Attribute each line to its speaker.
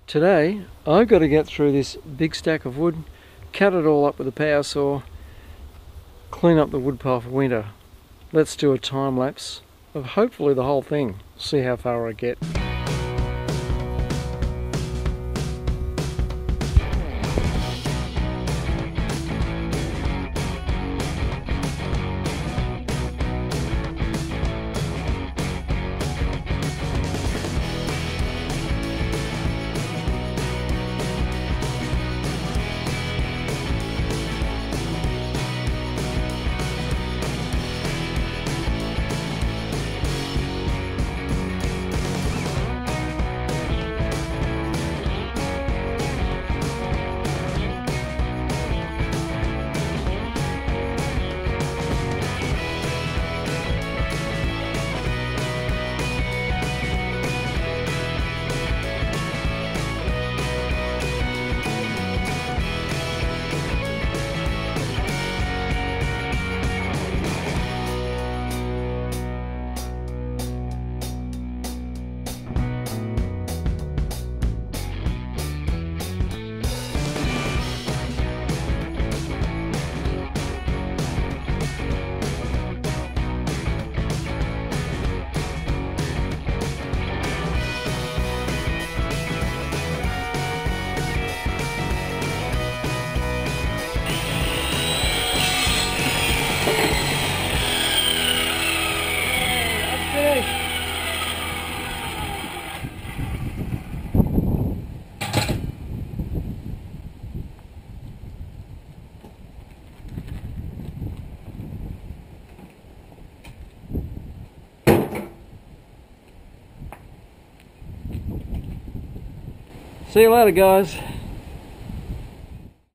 Speaker 1: Today I've got to get through this big stack of wood, cut it all up with a power saw, clean up the wood pile for winter. Let's do a time lapse of hopefully the whole thing, see how far I get. See you later, guys.